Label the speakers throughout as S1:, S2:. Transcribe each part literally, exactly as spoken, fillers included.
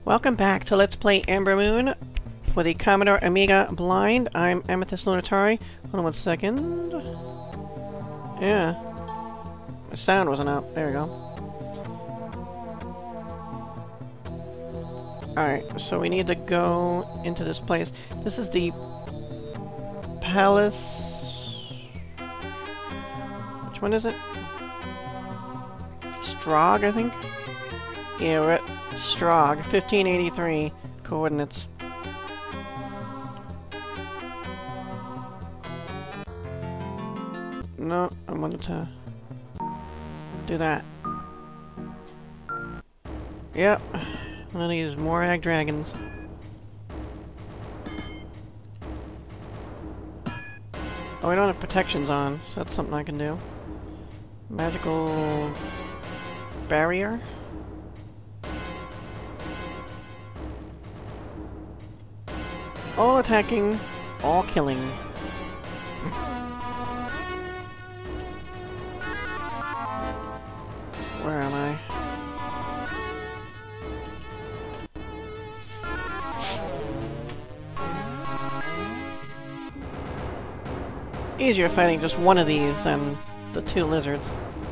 S1: Welcome back to Let's Play Ambermoon for the Commodore Amiga Blind. I'm Amethyst Lunatari. Hold on one second. Yeah. My sound wasn't out. There we go. Alright, so we need to go into this place. This is the Palace... Which one is it? Strog, I think? Yeah, we're at Strog, fifteen eighty-three coordinates. No, I wanted to do that. Yep, one of these Morag dragons. Oh, we don't have protections on, so that's something I can do. Magical barrier. All attacking, all killing. Where am I? Easier fighting just one of these than the two lizards.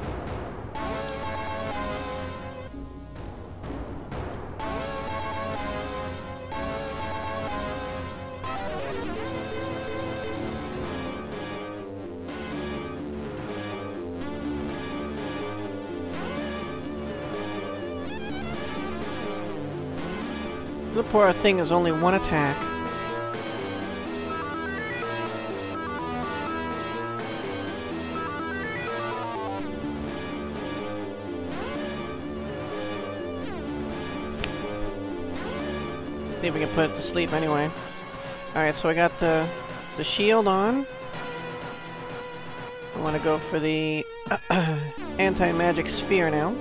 S1: The poor thing is only one attack. See if we can put it to sleep anyway. Alright, so I got the, the shield on. I want to go for the uh, anti-magic sphere now.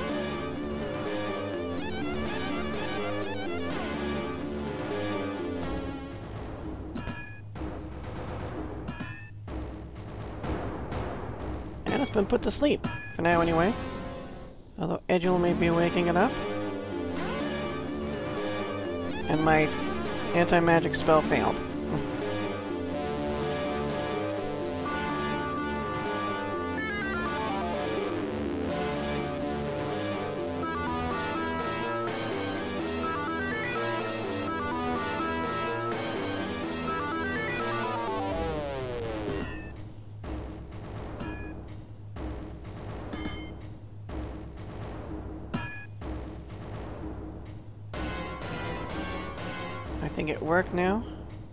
S1: And it's been put to sleep, for now anyway. Although Edgel may be waking it up. And my anti-magic spell failed. I think it worked now.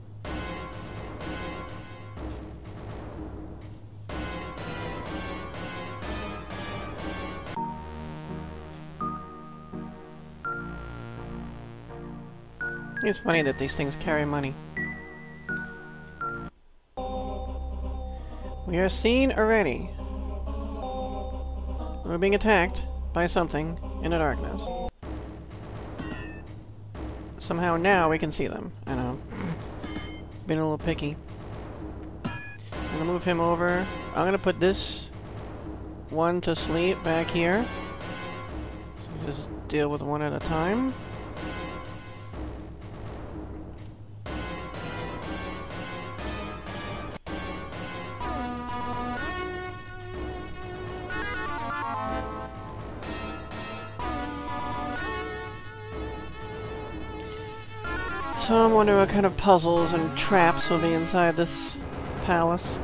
S1: It's funny that these things carry money. We are seen already. We're being attacked by something in the darkness. Somehow now we can see them. I know. Been a little picky. I'm gonna move him over. I'm gonna put this one to sleep back here. Just deal with one at a time. So I'm wondering what kind of puzzles and traps will be inside this palace.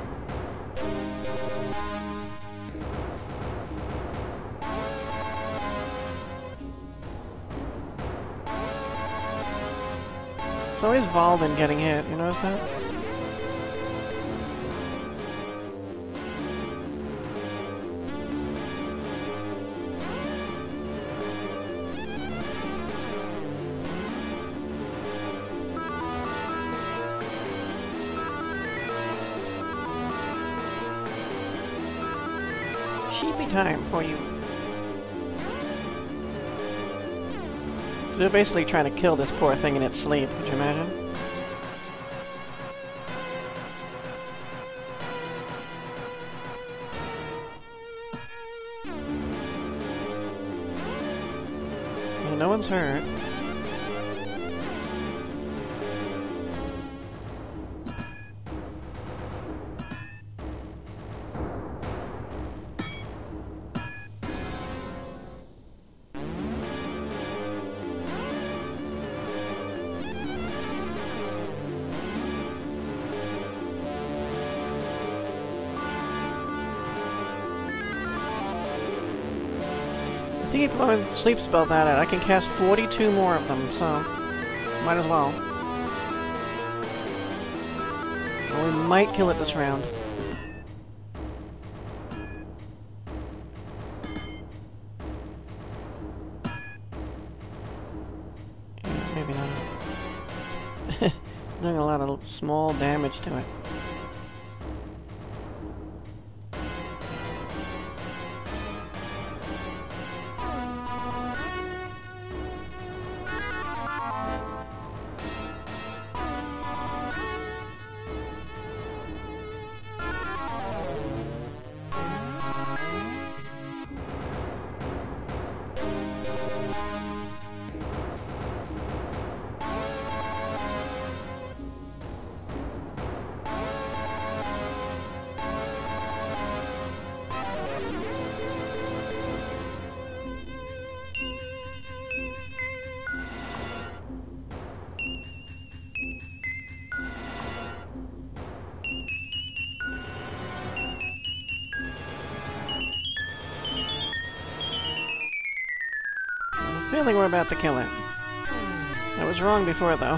S1: It's always Valden getting hit, you notice that? Sheepy time for you. So they're basically trying to kill this poor thing in its sleep, could you imagine? Yeah, no one's hurt. keep throwing sleep spells at it, I can cast forty-two more of them, so might as well. Well, we might kill it this round. Yeah, maybe not. Doing a lot of small damage to it. I feeling we're about to kill it. I was wrong before, though.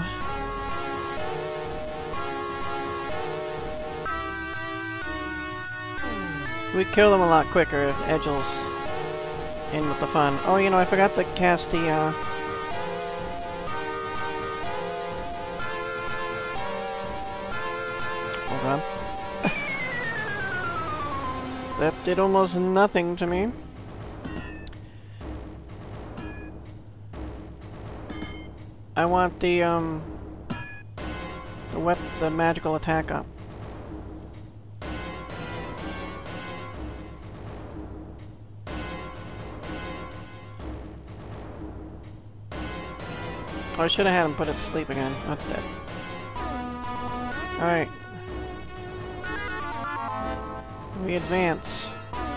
S1: We'd kill them a lot quicker if Edgel's in with the fun. Oh, you know, I forgot to cast the, uh... hold on. That did almost nothing to me. I want the, um... the wep- the magical attack up. Oh, I should have had him put it to sleep again. That's dead. Alright. We advance.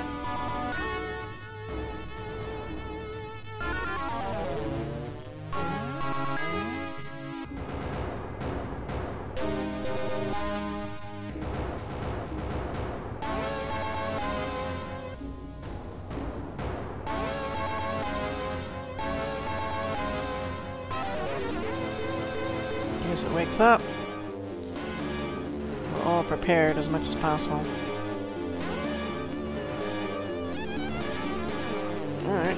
S1: As it wakes up, we're all prepared as much as possible. Alright.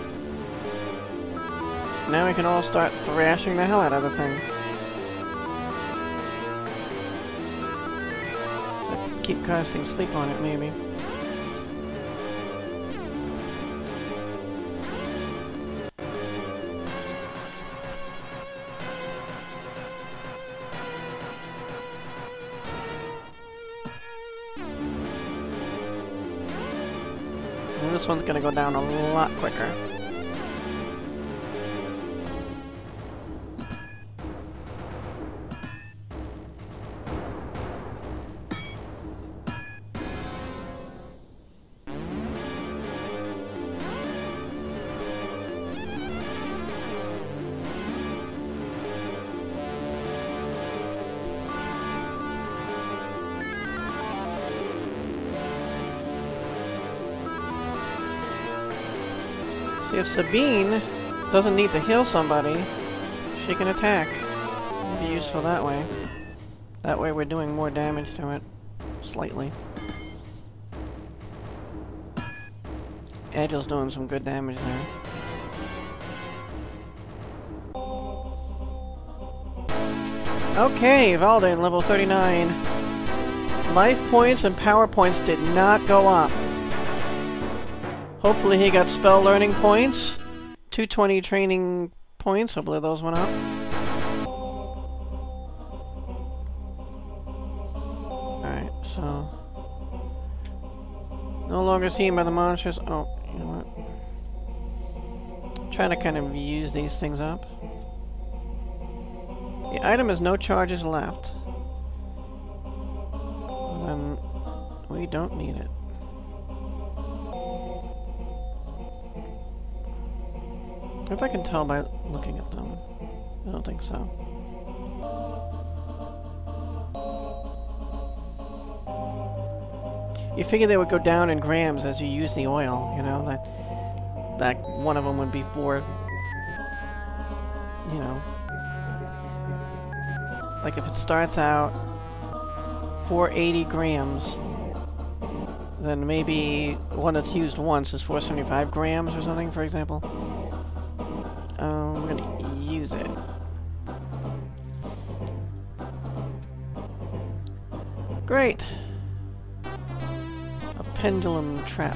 S1: Now we can all start thrashing the hell out of the thing. Keep casting sleep on it, maybe. This one's gonna go down a lot quicker. See, if Sabine doesn't need to heal somebody, she can attack. It'll be useful that way. That way we're doing more damage to it. Slightly. Edgel's doing some good damage there. Okay, Valden, level thirty-nine. Life points and power points did not go up. Hopefully he got spell learning points. two twenty training points, hopefully those went up. Alright, so... no longer seen by the monsters. Oh, you know what? I'm trying to kind of use these things up. The item has no charges left. Then we don't need it. If I can tell by looking at them. I don't think so. You figure they would go down in grams as you use the oil, you know? That that one of them would be for, you know, like if it starts out four eighty grams, then maybe one that's used once is four seventy-five grams or something, for example. Um, we're gonna use it. Great. A pendulum trap.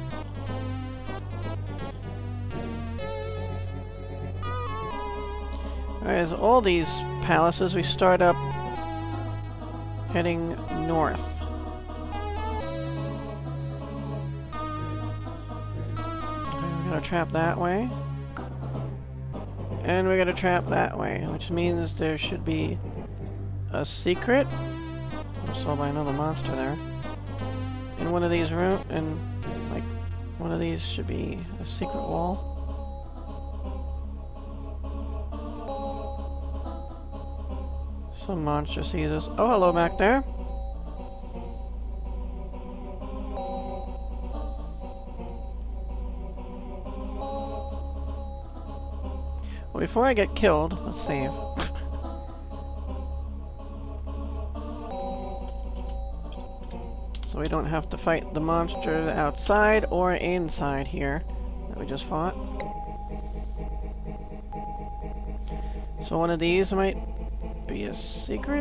S1: Alright, as all these palaces, we start up heading north. Okay, we got a trap that way. And we got a trap that way, which means there should be a secret. I saw by another monster there. In one of these rooms, and like one of these should be a secret wall. Some monster sees us. Oh, hello back there. Well, before I get killed, let's save. So we don't have to fight the monster outside or inside here that we just fought. So one of these might be a secret.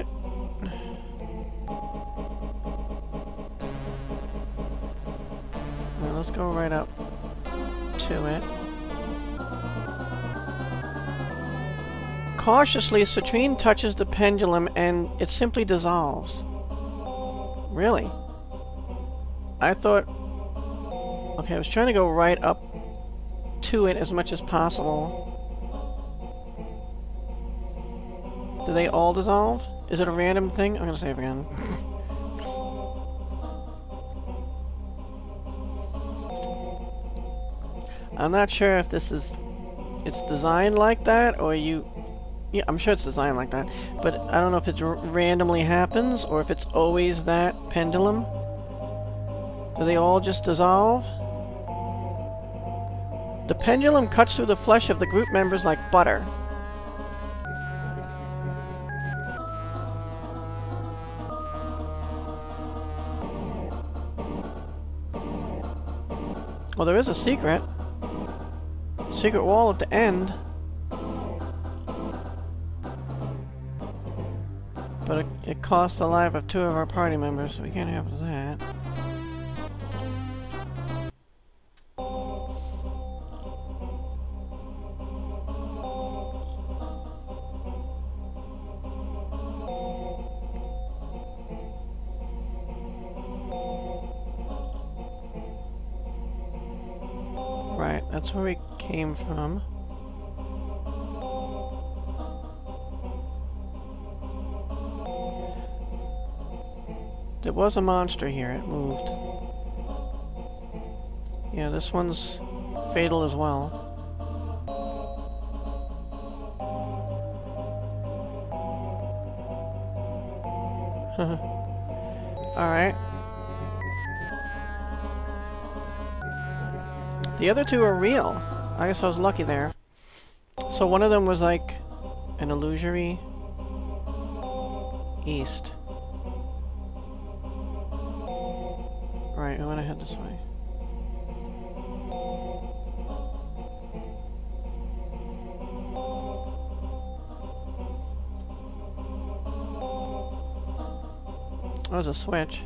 S1: Well, let's go right up to it. Cautiously, Citrine touches the pendulum and it simply dissolves. Really? I thought... Okay, I was trying to go right up to it as much as possible. Do they all dissolve? Is it a random thing? I'm gonna save again. I'm not sure if this is... It's designed like that, or you... Yeah, I'm sure it's designed like that. But I don't know if it randomly happens, or if it's always that pendulum. Do they all just dissolve? The pendulum cuts through the flesh of the group members like butter. Well, there is a secret. Secret wall at the end. But it, it costs the life of two of our party members, so we can't have that. Right, that's where we came from. There was a monster here, it moved. Yeah, this one's fatal as well. Alright. The other two are real. I guess I was lucky there. So one of them was like an illusory east. Right, we want to head this way. Oh, there's a switch.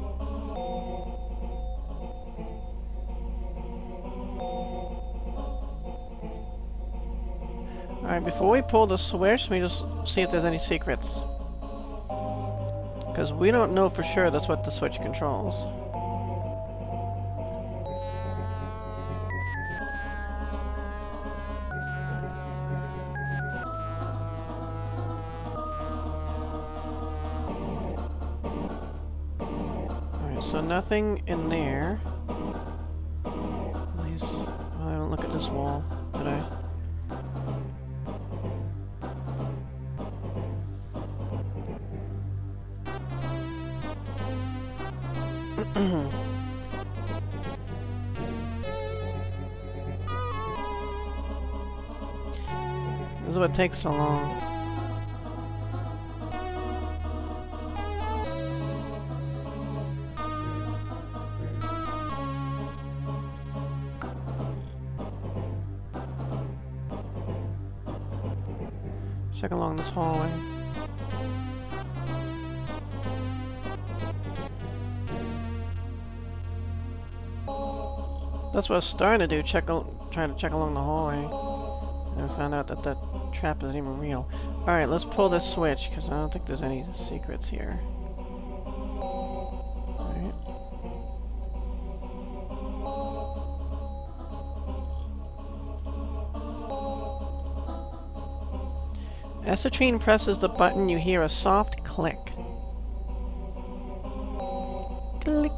S1: Alright, before we pull the switch, let me just see if there's any secrets. Because we don't know for sure that's what the switch controls. Alright, so nothing in there. At least, well, I don't look at this wall, did I? This is what takes so long. Check along this hallway. That's what I was starting to do, check al try to check along the hallway. And I found out that that trap isn't even real. Alright, let's pull this switch, because I don't think there's any secrets here. Alright. As Citrine presses the button, you hear a soft click. Click.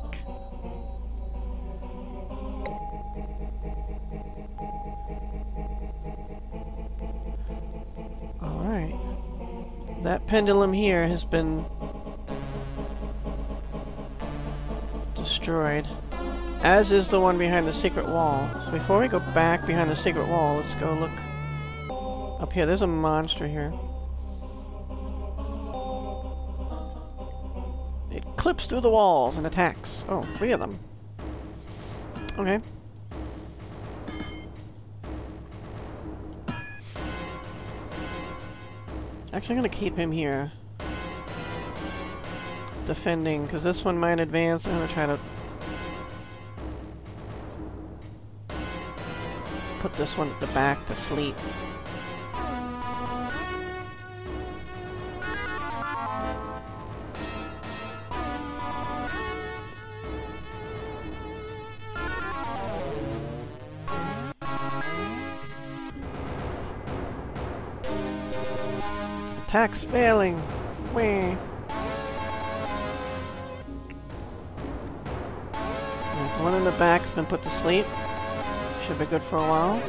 S1: Alright. That pendulum here has been destroyed. As is the one behind the secret wall. So before we go back behind the secret wall, let's go look up here. There's a monster here. It clips through the walls and attacks. Oh, three of them. Okay. Actually, I'm gonna keep him here. Defending, because this one might advance. I'm gonna try to put this one at the back to sleep. Attack's failing. Whee. The one in the back's been put to sleep. Should be good for a while.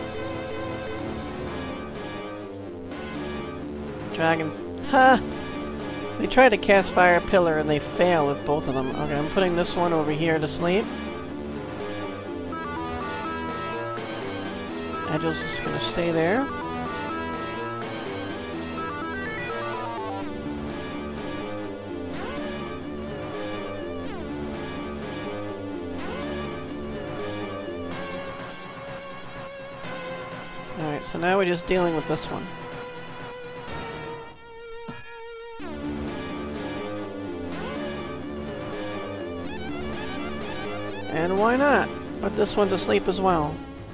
S1: Dragons. Ha! They try to cast Fire Pillar and they fail with both of them. Okay, I'm putting this one over here to sleep. Agile's just gonna stay there. Alright, so now we're just dealing with this one. And why not? Put this one to sleep as well.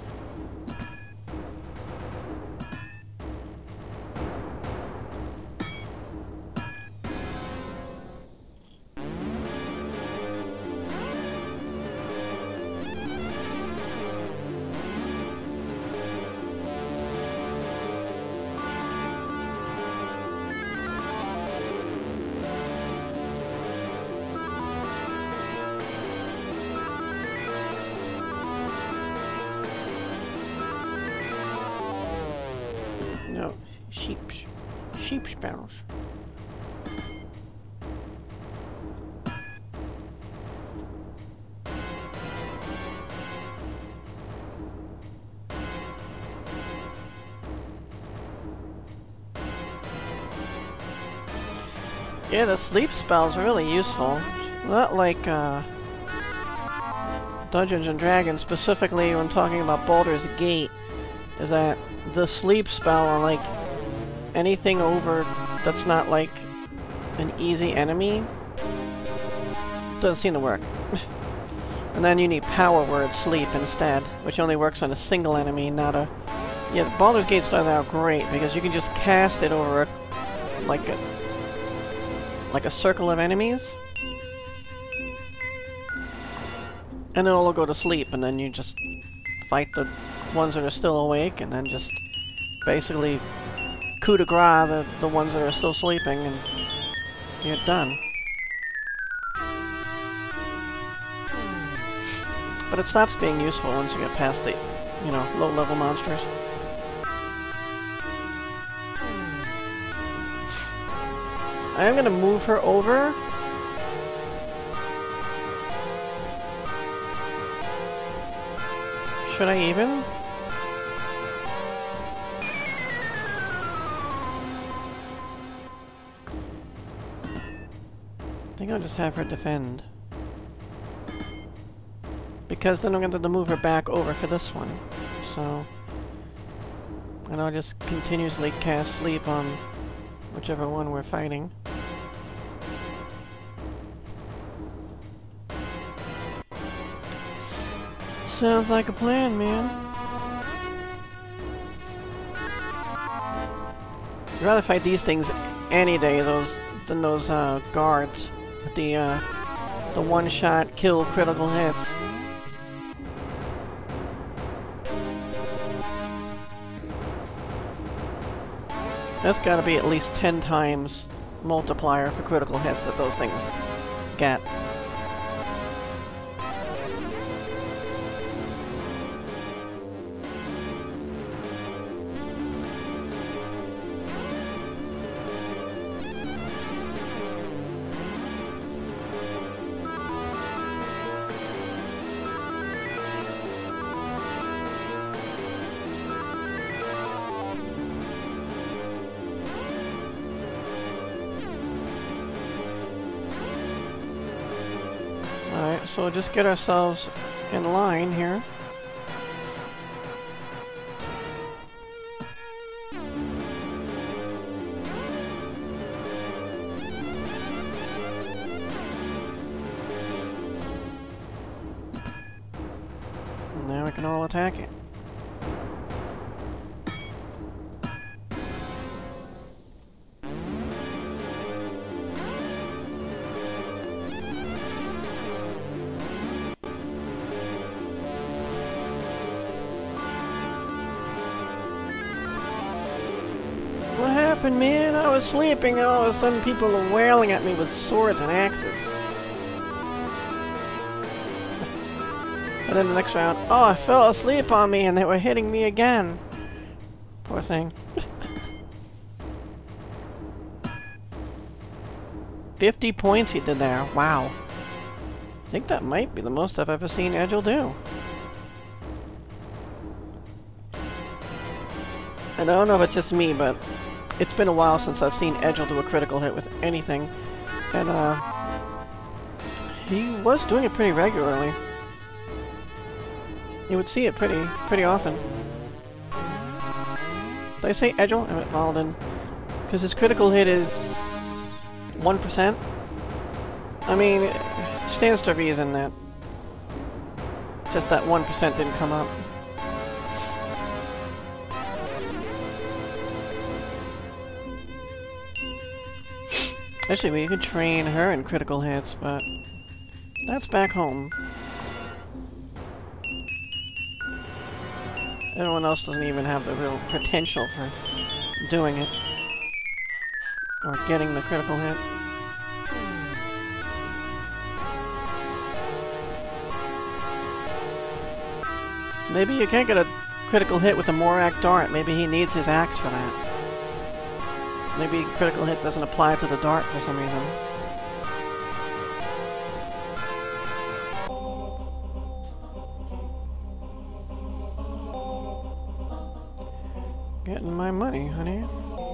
S1: No, sheep, sheep sparrows. Yeah, the sleep spell's really useful. Not like uh, Dungeons and Dragons, specifically when talking about Baldur's Gate, is that the sleep spell, or like anything over that's not like an easy enemy, doesn't seem to work. And then you need power word sleep instead, which only works on a single enemy, not a... Yeah, Baldur's Gate starts out great because you can just cast it over a, like a like a circle of enemies, and then it'll go to sleep, and then you just fight the ones that are still awake, and then just basically coup de grace the, the ones that are still sleeping, and you're done. But it stops being useful once you get past the, you know, low-level monsters. I am gonna move her over. Should I even? I'll just have her defend. Because then I'm going to have to move her back over for this one. So... and I'll just continuously cast sleep on whichever one we're fighting. Sounds like a plan, man. I'd rather fight these things any day those than those uh, guards with the uh, the one-shot kill critical hits. That's got to be at least ten times multiplier for critical hits that those things get. Alright, so we'll just get ourselves in line here. And now we can all attack it. What happened, man? I was sleeping and all of a sudden people were wailing at me with swords and axes. And then the next round, oh, I fell asleep on me and they were hitting me again. Poor thing. fifty points he did there. Wow. I think that might be the most I've ever seen Edgel do. And I don't know if it's just me, but it's been a while since I've seen Edgel do a critical hit with anything. And, uh... he was doing it pretty regularly. You would see it pretty, pretty often. Did I say Edgel? I meant Valden. Because his critical hit is... one percent? I mean, it stands to reason that... just that one percent didn't come up. Actually, we could train her in critical hits, but that's back home. Everyone else doesn't even have the real potential for doing it. Or getting the critical hit. Maybe you can't get a critical hit with a Morak dart. Maybe he needs his axe for that. Maybe critical hit doesn't apply to the dart for some reason. Getting my money, honey.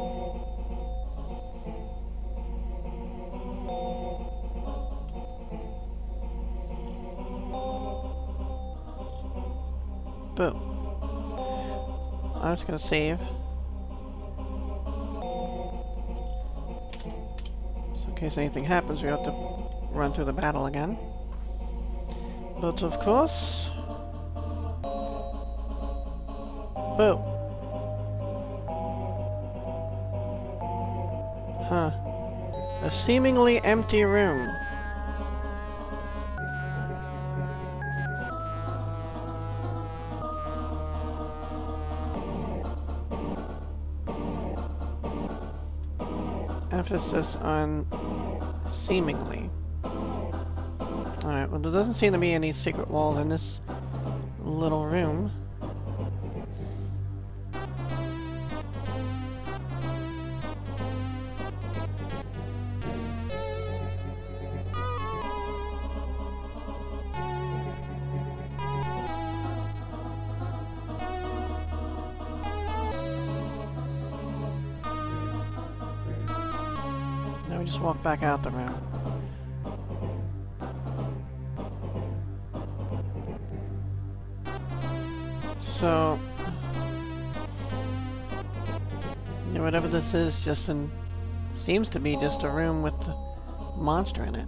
S1: Boom. I'm just gonna save. In case anything happens, we have to run through the battle again. But of course... Boom. Huh. A seemingly empty room. Emphasis on seemingly. Alright, well there doesn't seem to be any secret walls in this little room. Now we just walk back out the room. So... yeah, whatever this is, just in... seems to be just a room with the monster in it.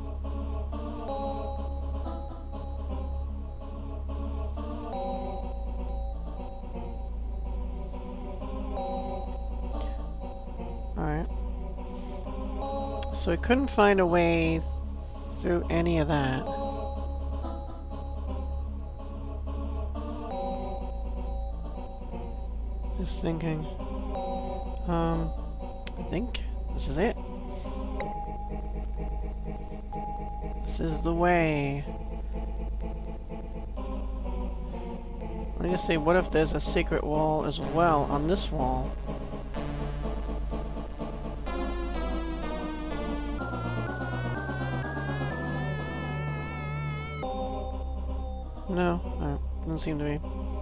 S1: Alright. So we couldn't find a way through any of that. Just thinking. Um, I think this is it. This is the way. Let me just see, what if there's a secret wall as well on this wall? No, no, doesn't seem to be.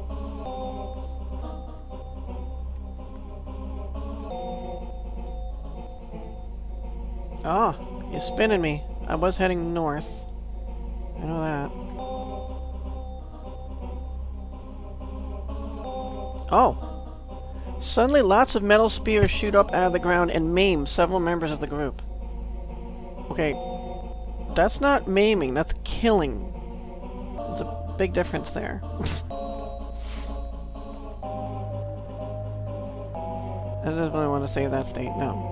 S1: Ah, oh, you're spinning me. I was heading north. I know that. Oh! Suddenly lots of metal spears shoot up out of the ground and maim several members of the group. Okay, that's not maiming, that's killing. There's a big difference there. I just really want to save that state. No.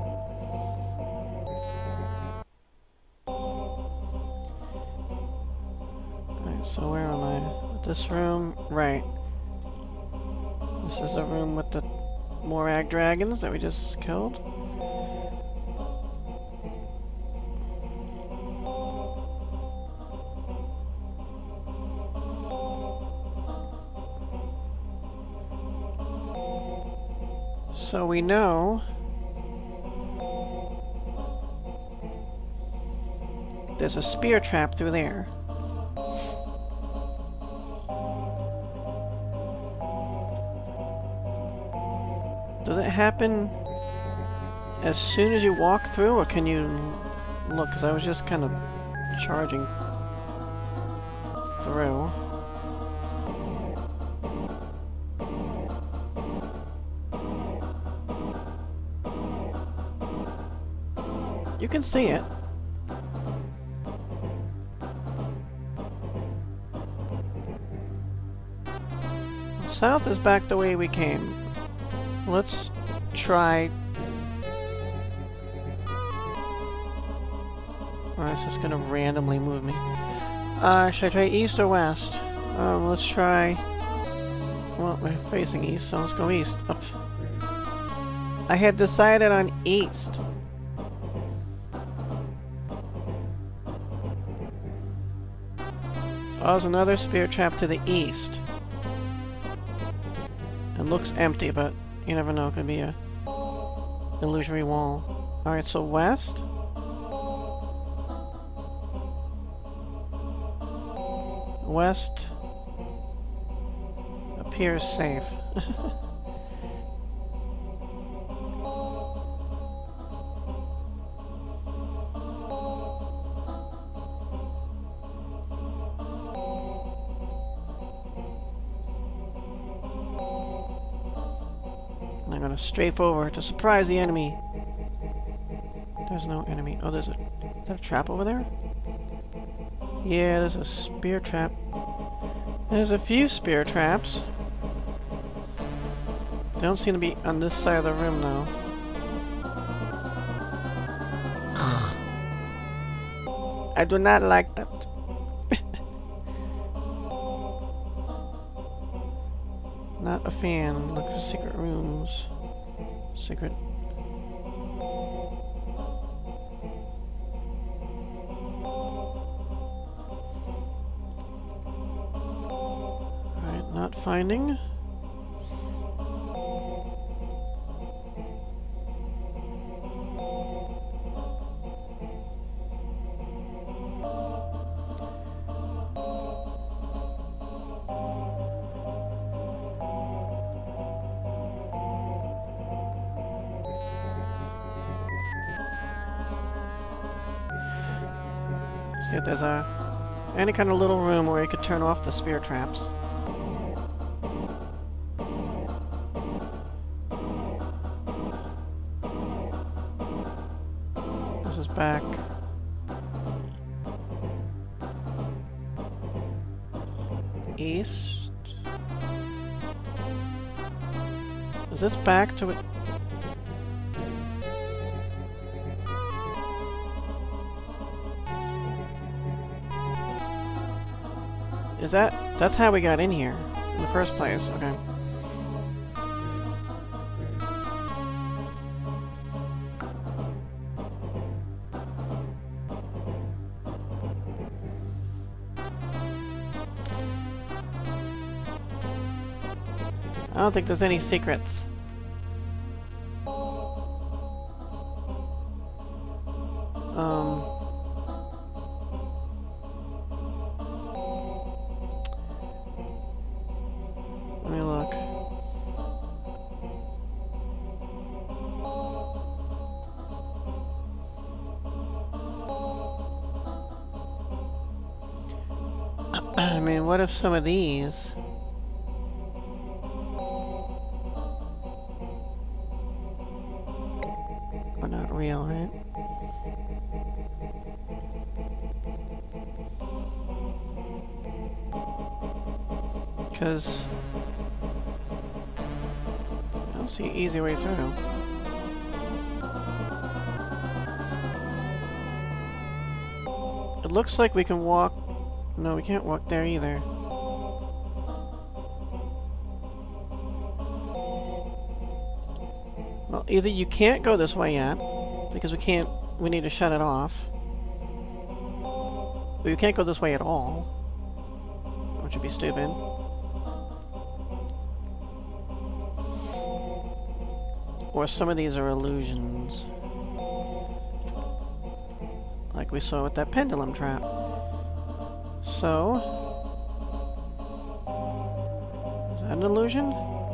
S1: Alright, so where am I? This room? Right. This is the room with the Morag dragons that we just killed. So we know there's a spear trap through there. Does it happen as soon as you walk through, or can you look? Because I was just kind of charging through. You can see it. South is back the way we came. Let's try... Or it's just gonna randomly move me. Uh, should I try east or west? Um, let's try... Well, we're facing east, so let's go east. Up. I had decided on east. Oh, there's another spear trap to the east. It looks empty, but you never know. It could be a illusory wall. Alright, so west? West appears safe. I'm gonna strafe over to surprise the enemy. There's no enemy. Oh, there's a... Is that a trap over there? Yeah, there's a spear trap. There's a few spear traps. They don't seem to be on this side of the room, though. I do not like that. Not a fan. Look for secret rooms. Secret... Alright, not finding. See if there's a any kind of little room where you could turn off the spear traps. back. East. Is this back to it? Is that... That's how we got in here in the first place, okay. I don't think there's any secrets. Um... Let me look. I mean, what if some of these... are not real, right? Because... I don't see an easy way through. It looks like we can walk... No, we can't walk there either. Well, either you can't go this way yet, because we can't... we need to shut it off. Or you can't go this way at all, which would be stupid. Or some of these are illusions. Like we saw with that pendulum trap. So... is that an illusion?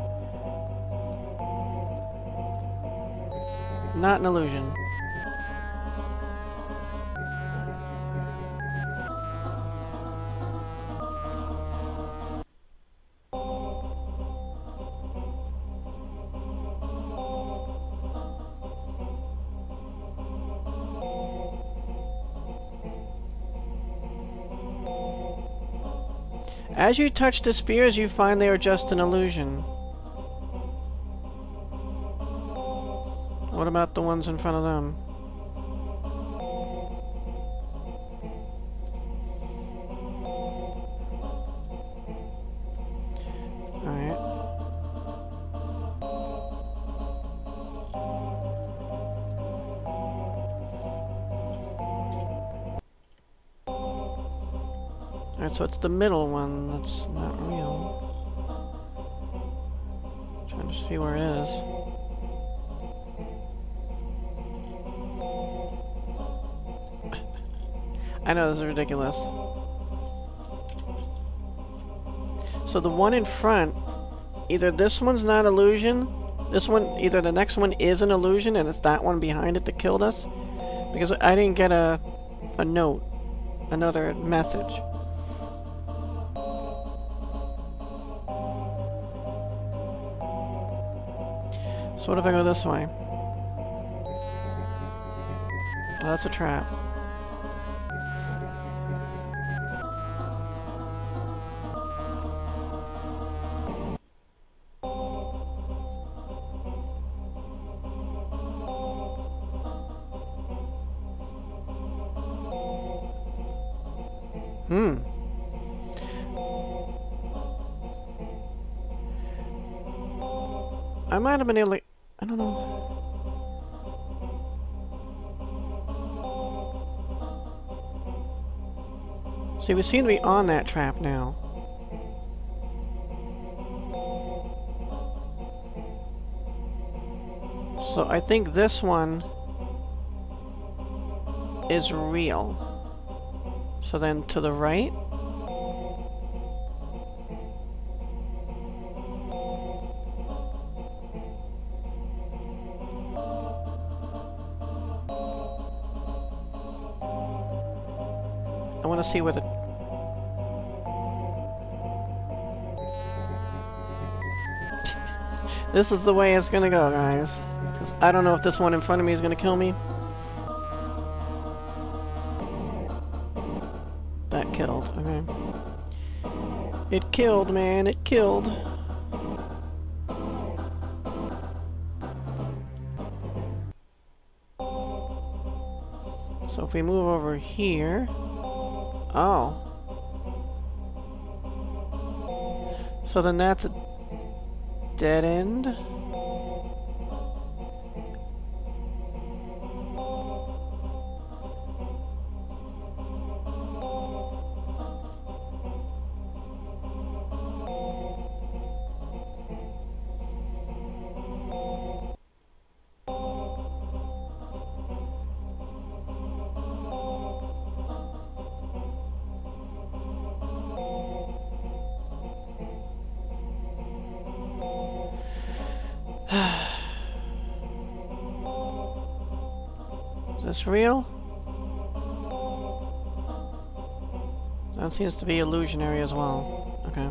S1: Not an illusion. As you touch the spears, you find they are just an illusion. What about the ones in front of them? Alright. Alright, so it's the middle one that's not real. Trying to see where it is. I know, this is ridiculous. So the one in front, either this one's not illusion, this one, either the next one is an illusion and it's that one behind it that killed us, because I didn't get a, a note, another message. So what if I go this way? Oh, that's a trap. Hmm. I might have been able to... I don't know. See, we seem to be on that trap now. So I think this one is real. So then to the right? I want to see where the... This is the way it's gonna go, guys. Because I don't know if this one in front of me is gonna kill me. It killed, man, it killed. So if we move over here... Oh. So then that's a dead end. Is this real? That seems to be illusionary as well. Okay.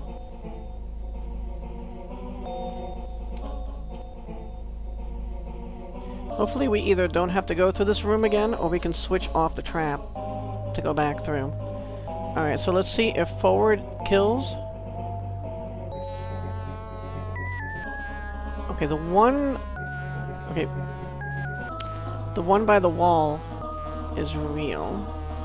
S1: Hopefully we either don't have to go through this room again, or we can switch off the trap to go back through. Alright, so let's see if forward kills. Okay, the one... Okay. The one by the wall is real.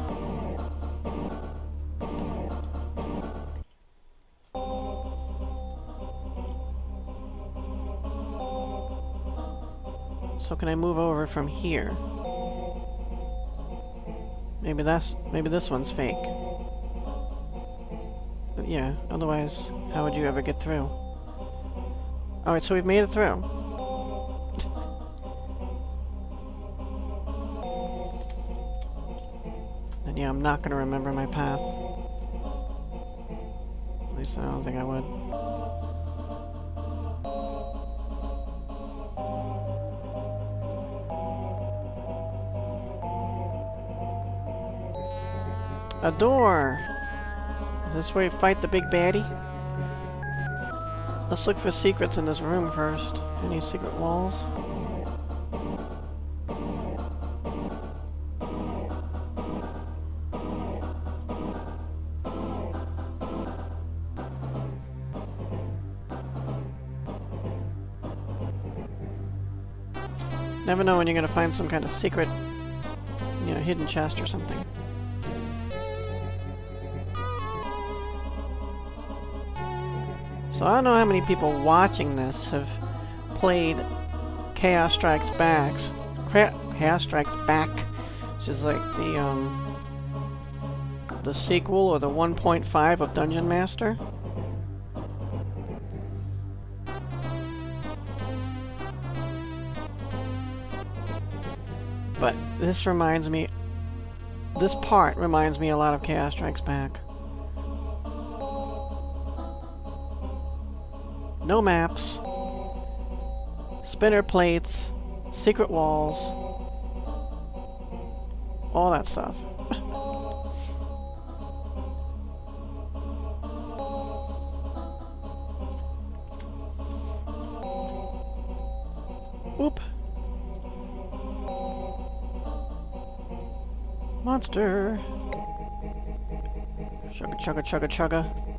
S1: So can I move over from here? Maybe that's... maybe this one's fake. But yeah, otherwise, how would you ever get through? Alright, so we've made it through. And yeah, I'm not gonna remember my path. At least I don't think I would. A door! Is this where you fight the big baddie? Let's look for secrets in this room first. Any secret walls? Never know when you're gonna find some kind of secret, you know, hidden chest or something. So I don't know how many people watching this have played Chaos Strikes Back, Chaos Strikes Back, which is like the um the sequel or the one point five of Dungeon Master. But this reminds me, this part reminds me a lot of Chaos Strikes Back. No maps, spinner plates, secret walls, all that stuff. Oop. Monster. Chugga chugga chugga chugga.